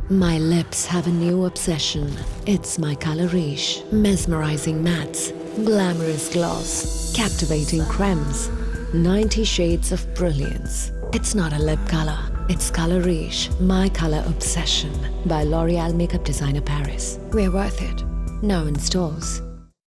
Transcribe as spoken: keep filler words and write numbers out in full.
My lips have a new obsession. It's my color Riche. Mesmerizing mattes, glamorous gloss, captivating cremes, ninety shades of brilliance. It's not a lip color, it's color Riche, my color obsession by L'Oreal Makeup Designer Paris. We're worth it. Now in stores.